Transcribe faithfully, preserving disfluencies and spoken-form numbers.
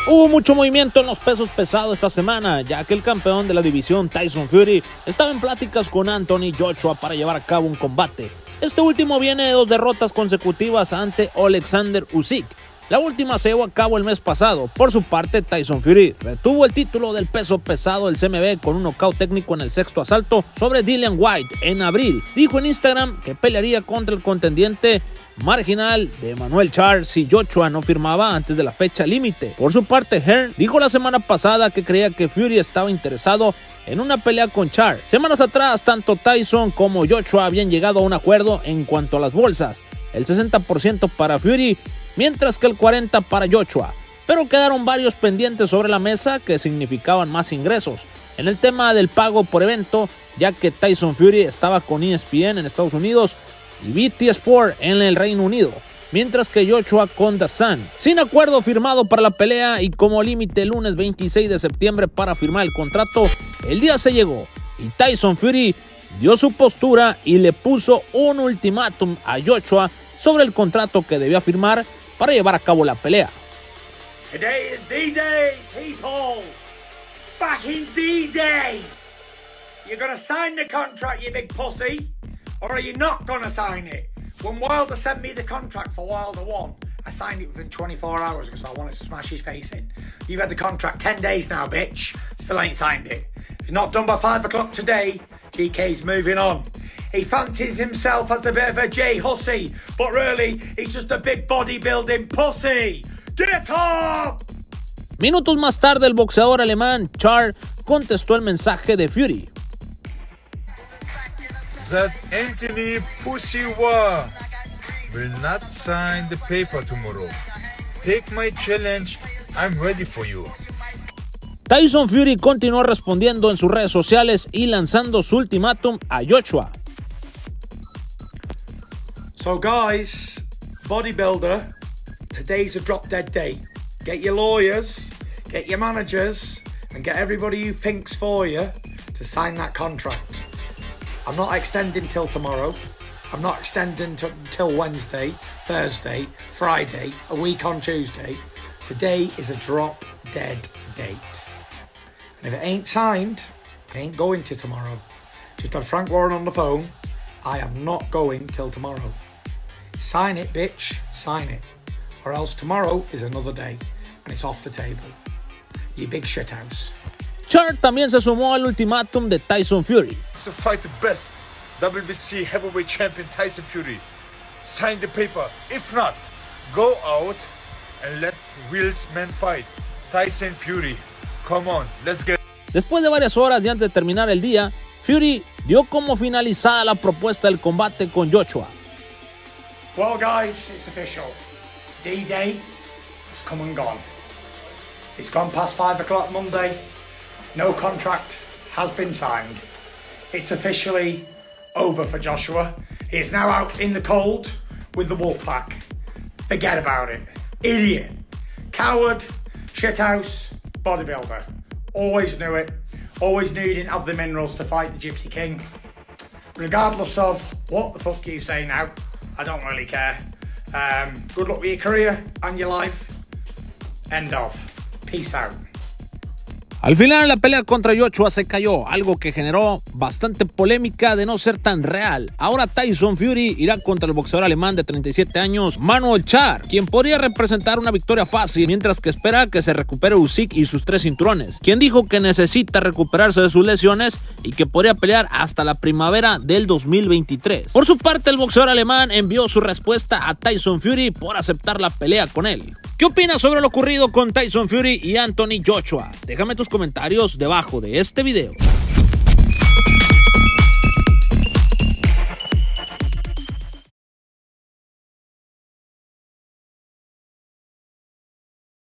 Hubo mucho movimiento en los pesos pesados esta semana, ya que el campeón de la división Tyson Fury estaba en pláticas con Anthony Joshua para llevar a cabo un combate. Este último viene de dos derrotas consecutivas ante Alexander Usyk. La última se llevó a cabo el mes pasado. Por su parte, Tyson Fury retuvo el título del peso pesado del C M B con un nocaut técnico en el sexto asalto sobre Dillian Whyte en abril. Dijo en Instagram que pelearía contra el contendiente marginal de Emmanuel Charr si Joshua no firmaba antes de la fecha límite. Por su parte, Hearn dijo la semana pasada que creía que Fury estaba interesado en una pelea con Charr. Semanas atrás, tanto Tyson como Joshua habían llegado a un acuerdo en cuanto a las bolsas, el sesenta por ciento para Fury, mientras que el cuarenta por ciento para Joshua, pero quedaron varios pendientes sobre la mesa que significaban más ingresos. En el tema del pago por evento, ya que Tyson Fury estaba con E S P N en Estados Unidos y B T Sport en el Reino Unido, mientras que Joshua con D A Z N. Sin acuerdo firmado para la pelea y como límite el lunes veintiséis de septiembre para firmar el contrato, el día se llegó y Tyson Fury dio su postura y le puso un ultimátum a Joshua sobre el contrato que debía firmar para llevar a cabo la pelea. Today is D-Day, people. Fucking D-Day. You're gonna sign the contract, you big pussy, or are you not gonna sign it? When Wilder sent me the contract for Wilder one, I signed it within twenty-four hours because I wanted to smash his face in. You've had the contract ten days now, bitch. Still ain't signed it. If it's not done by five o'clock today, G K's moving on. He fancies himself as a bit of a J hussy, but really, he's just a big bodybuilding pussy. Get up! Minutos más tarde, el boxeador alemán Charr contestó el mensaje de Fury. That Anthony Pussy War will not sign the paper tomorrow. Take my challenge, I'm ready for you. Tyson Fury continuó respondiendo en sus redes sociales y lanzando su ultimátum a Joshua. So guys, bodybuilder, today's a drop dead day. Get your lawyers, get your managers, and get everybody who thinks for you to sign that contract. I'm not extending till tomorrow. I'm not extending t- till Wednesday, Thursday, Friday, a week on Tuesday. Today is a drop dead date. And if it ain't signed, I ain't going to tomorrow. Just had Frank Warren on the phone. I am not going till tomorrow. Sign it, bitch. Sign it. Or else tomorrow is another day. And it's off the table. You big shithouse. Charr también se sumó al ultimátum de Tyson Fury. To fight the best W B C heavyweight champion Tyson Fury. Sign the paper. If not, go out and let real men fight. Tyson Fury. Come on, let's get. Después de varias horas y antes de terminar el día, Fury dio como finalizada la propuesta del combate con Joshua. Well guys, it's official. D-Day has come and gone. It's gone past five o'clock Monday. No contract has been signed. It's officially over for Joshua. He is now out in the cold with the Wolfpack. Forget about it. Idiot. Coward. Shithouse. Bodybuilder. Always knew it. Always knew he didn't have the minerals to fight the Gypsy King. Regardless of what the fuck you say now, I don't really care. Um, good luck with your career and your life. End of. Peace out. Al final la pelea contra Joshua se cayó, algo que generó bastante polémica de no ser tan real. Ahora Tyson Fury irá contra el boxeador alemán de treinta y siete años, Manuel Charr, quien podría representar una victoria fácil, mientras que espera que se recupere Usyk y sus tres cinturones, quien dijo que necesita recuperarse de sus lesiones y que podría pelear hasta la primavera del dos mil veintitrés. Por su parte, el boxeador alemán envió su respuesta a Tyson Fury por aceptar la pelea con él. ¿Qué opinas sobre lo ocurrido con Tyson Fury y Anthony Joshua? Déjame tus comentarios debajo de este video.